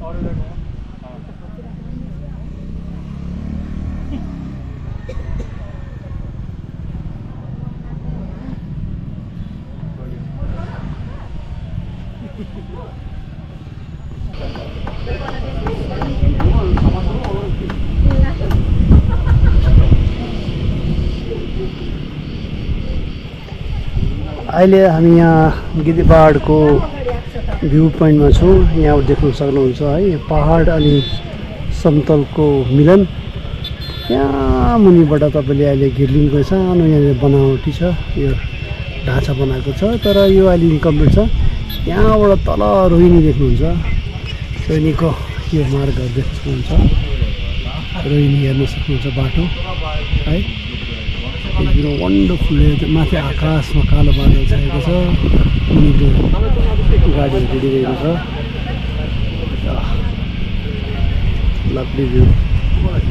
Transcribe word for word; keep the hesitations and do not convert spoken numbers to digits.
अहिले हामी यहाँ गिद्धेपाहाडको भ्यू पोइन्टमा छौँ। यहाँ देख्न सक्नुहुन्छ है पहाड अनि समतलको मिलन। यहाँ मुनिबाट तपाईँले अहिले घिर्लिङको सानो यहाँ बनावटी छ, यो ढाँचा बनाएको छ, तर यो अहिले इन्कम्प्लिट छ। यहाँबाट तल रोहिणी देख्नुहुन्छ, रोहिणीको यो मार्गहरू देख्नुहुन्छ, रोहिणी हेर्न सक्नुहुन्छ बाटो है। एकदम वन्डरफुल, माथि आकाशमा कालो बादल छाएको छ, मुनिले गाडीहरू हिँडिरहेको छ। Lovely view.